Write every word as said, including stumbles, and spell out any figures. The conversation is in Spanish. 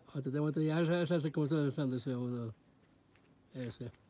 Ahorita te voy a ya, ya, ya sé cómo está el sándwich, boludo. Ese.